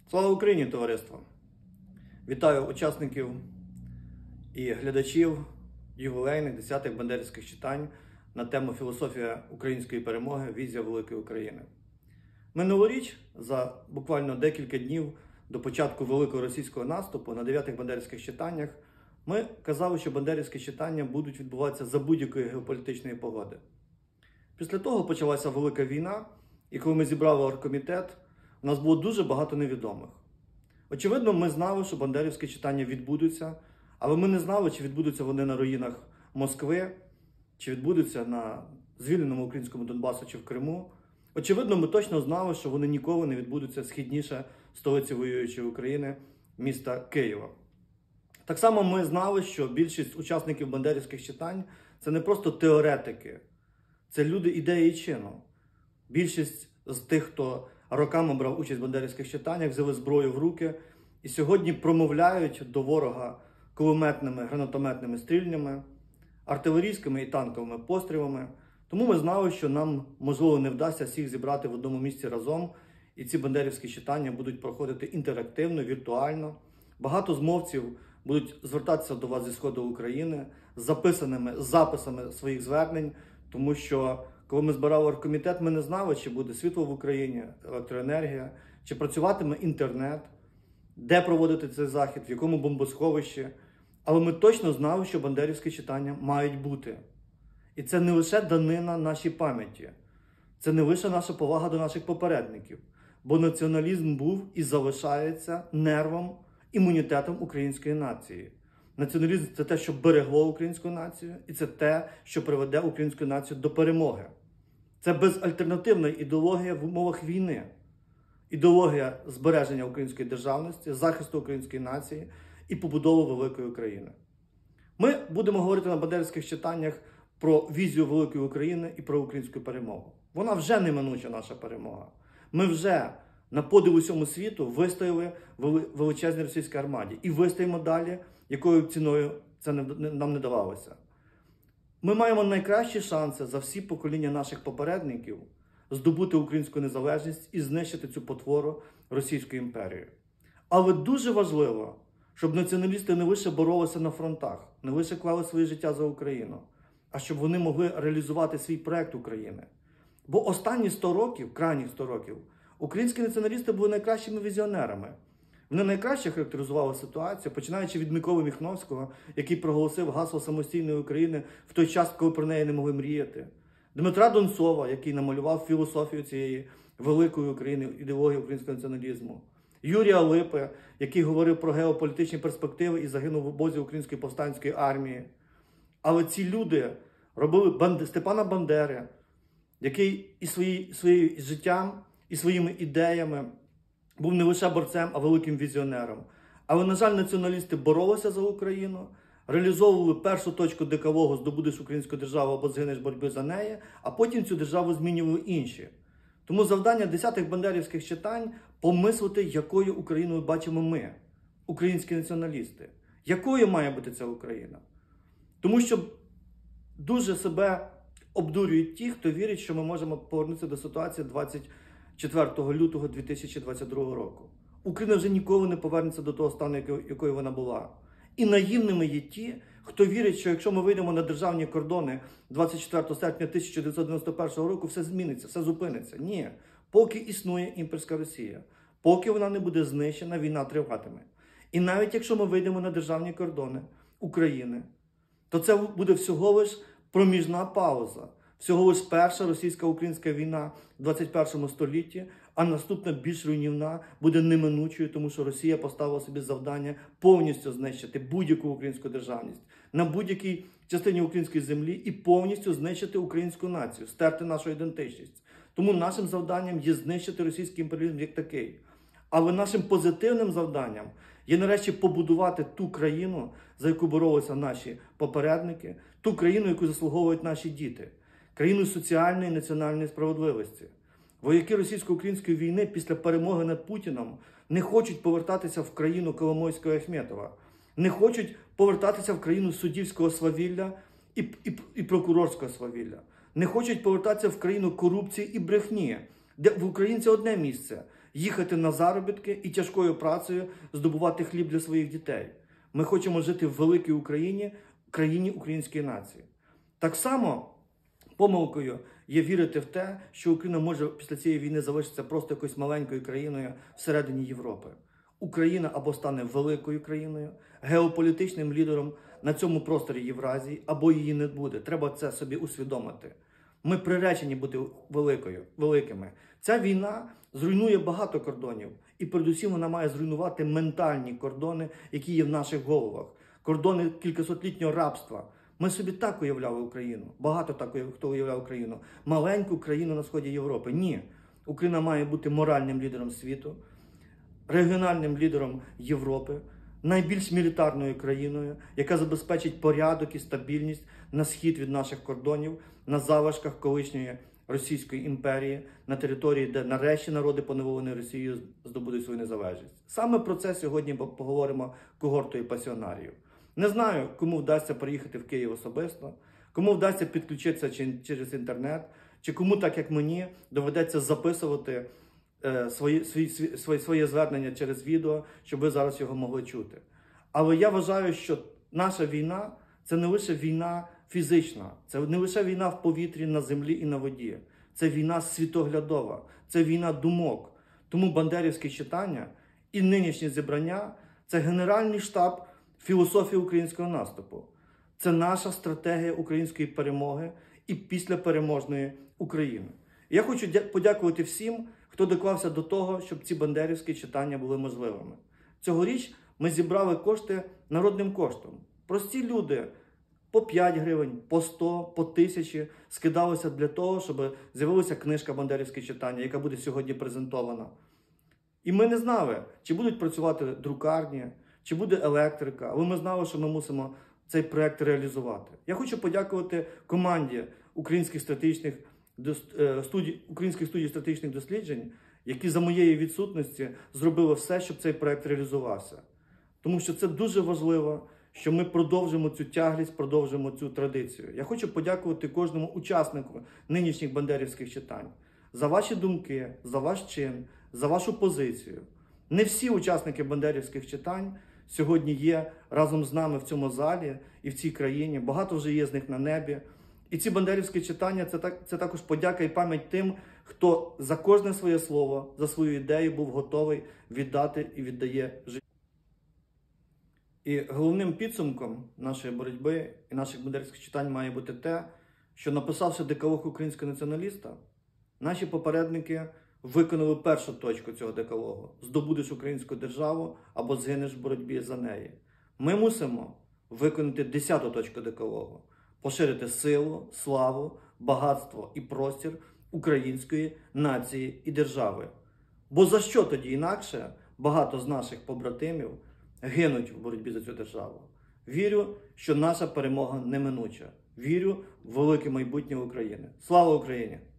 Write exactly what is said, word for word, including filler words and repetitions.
Слава Україні, товариство! Вітаю учасників і глядачів ювілейних десятих бандерівських читань на тему «Філософія української перемоги. Візія великої України». Минулоріч, за буквально декілька днів до початку великого російського наступу на дев'ятих бандерівських читаннях, ми казали, що бандерівські читання будуть відбуватися за будь-якої геополітичної погоди. Після того почалася велика війна, і коли ми зібрали оргкомітет, у нас було дуже багато невідомих. Очевидно, ми знали, що бандерівські читання відбудуться, але ми не знали, чи відбудуться вони на руїнах Москви, чи відбудуться на звільненому українському Донбасу чи в Криму. Очевидно, ми точно знали, що вони ніколи не відбудуться східніше столиці воюючої України, міста Києва. Так само ми знали, що більшість учасників бандерівських читань – це не просто теоретики, це люди ідеї і чину. Більшість з тих, хто роками брав участь в бандерівських читаннях, взяли зброю в руки і сьогодні промовляють до ворога кулеметними, гранатометними стрільнями, артилерійськими і танковими пострілами. Тому ми знали, що нам, можливо, не вдасться всіх зібрати в одному місці разом, і ці бандерівські читання будуть проходити інтерактивно, віртуально. Багато змовців будуть звертатися до вас зі Сходу України з записаними записами своїх звернень, тому що коли ми збирали оргкомітет, ми не знали, чи буде світло в Україні, електроенергія, чи працюватиме інтернет, де проводити цей захід, в якому бомбосховищі. Але ми точно знали, що бандерівські читання мають бути. І це не лише данина нашій пам'яті, це не лише наша повага до наших попередників, бо націоналізм був і залишається нервом, імунітетом української нації. Націоналізм – це те, що берегло українську націю, і це те, що приведе українську націю до перемоги. Це безальтернативна ідеологія в умовах війни. Ідеологія збереження української державності, захисту української нації і побудови великої України. Ми будемо говорити на бандерівських читаннях про візію великої України і про українську перемогу. Вона вже неминуча, наша перемога. Ми вже на подив усьому світу вистояли величезній російській армаді. І вистоїмо далі, якою ціною це нам не давалося. Ми маємо найкращі шанси за всі покоління наших попередників здобути українську незалежність і знищити цю потвору Російської імперії. Але дуже важливо, щоб націоналісти не лише боролися на фронтах, не лише клали своє життя за Україну, а щоб вони могли реалізувати свій проект України. Бо останні сто років, крайніх сто років, українські націоналісти були найкращими візіонерами. Вони найкраще характеризували ситуацію, починаючи від Миколи Міхновського, який проголосив гасло самостійної України в той час, коли про неї не могли мріяти. Дмитра Донцова, який намалював філософію цієї великої України, ідеології українського націоналізму. Юрія Липи, який говорив про геополітичні перспективи і загинув в обозі Української повстанської армії. Але ці люди робили Банд... Степана Бандери, який і свої... своїм життям, і своїми ідеями був не лише борцем, а великим візіонером. Але, на жаль, націоналісти боролися за Україну, реалізовували першу точку декалогу «Здобудеш українську державу або згинеш боротьби за неї», а потім цю державу змінювали інші. Тому завдання десятих бандерівських читань – помислити, якою Україною бачимо ми, українські націоналісти. Якою має бути ця Україна? Тому що дуже себе обдурюють ті, хто вірить, що ми можемо повернутися до ситуації двадцять четвертого лютого дві тисячі двадцять другого року. Україна вже ніколи не повернеться до того стану, якою вона була. І наївними є ті, хто вірить, що якщо ми вийдемо на державні кордони двадцять четвертого серпня тисяча дев'ятсот дев'яносто першого року, все зміниться, все зупиниться. Ні. Поки існує імперська Росія, поки вона не буде знищена, війна триватиме. І навіть якщо ми вийдемо на державні кордони України, то це буде всього лиш проміжна пауза. Всього лиш перша російсько-українська війна в двадцять першому столітті, а наступна більш руйнівна буде неминучою, тому що Росія поставила собі завдання повністю знищити будь-яку українську державність на будь-якій частині української землі і повністю знищити українську націю, стерти нашу ідентичність. Тому нашим завданням є знищити російський імперіалізм як такий. Але нашим позитивним завданням є нарешті побудувати ту країну, за яку боролися наші попередники, ту країну, яку заслуговують наші діти. Країну соціальної і національної справедливості. Вояки російсько-української війни після перемоги над Путіном не хочуть повертатися в країну Коломойського і Ахметова, не хочуть повертатися в країну суддівського свавілля і, і, і прокурорського свавілля, не хочуть повертатися в країну корупції і брехні, де в українця одне місце. їхати на заробітки і тяжкою працею здобувати хліб для своїх дітей. Ми хочемо жити в великій Україні, країні української нації. Так само помилкою є вірити в те, що Україна може після цієї війни залишитися просто якоюсь маленькою країною всередині Європи. Україна або стане великою країною, геополітичним лідером на цьому просторі Євразії, або її не буде. Треба це собі усвідомити. Ми приречені бути великою, великими. Ця війна зруйнує багато кордонів. І передусім вона має зруйнувати ментальні кордони, які є в наших головах. Кордони кількасотлітнього рабства. Ми собі так уявляли Україну. Багато так хто уявляв Україну. Маленьку країну на сході Європи. Ні. Україна має бути моральним лідером світу, регіональним лідером Європи, найбільш мілітарною країною, яка забезпечить порядок і стабільність на схід від наших кордонів, на залишках колишньої Російської імперії, на території, де нарешті народи, поневолені Росією, здобудуть свою незалежність. Саме про це сьогодні поговоримо когортою пасіонарів. Не знаю, кому вдасться приїхати в Київ особисто, кому вдасться підключитися через інтернет, чи кому, так як мені, доведеться записувати е, свої, свої, свої, своє звернення через відео, щоб ви зараз його могли чути. Але я вважаю, що наша війна – це не лише війна фізична, це не лише війна в повітрі, на землі і на воді. Це війна світоглядова, це війна думок. Тому бандерівські читання і нинішнє зібрання – це генеральний штаб філософії українського наступу. Це наша стратегія української перемоги і післяпереможної України. Я хочу подякувати всім, хто доклався до того, щоб ці бандерівські читання були можливими. Цьогоріч ми зібрали кошти народним коштом. Прості люди по п'ять гривень, по сто, по тисячі скидалися для того, щоб з'явилася книжка «Бандерівські читання», яка буде сьогодні презентована. І ми не знали, чи будуть працювати друкарні, чи буде електрика, але ми знали, що ми мусимо цей проєкт реалізувати. Я хочу подякувати команді Українських стратегічних студій, Українських студій стратегічних досліджень, які за моєї відсутності зробили все, щоб цей проєкт реалізувався. Тому що це дуже важливо, що ми продовжимо цю тяглість, продовжимо цю традицію. Я хочу подякувати кожному учаснику нинішніх бандерівських читань за ваші думки, за ваш чин, за вашу позицію. Не всі учасники бандерівських читань сьогодні є разом з нами в цьому залі і в цій країні. Багато вже є з них на небі. І ці бандерівські читання – це, так, це також подяка і пам'ять тим, хто за кожне своє слово, за свою ідею був готовий віддати і віддає життя. І головним підсумком нашої боротьби і наших бандерівських читань має бути те, що, написавши декалог українського націоналіста, наші попередники виконали першу точку цього декалогу – здобудеш українську державу або згинеш в боротьбі за неї. Ми мусимо виконати десяту точку декалогу – поширити силу, славу, багатство і простір української нації і держави. Бо за що тоді інакше багато з наших побратимів гинуть в боротьбі за цю державу? Вірю, що наша перемога неминуча. Вірю в велике майбутнє України. Слава Україні!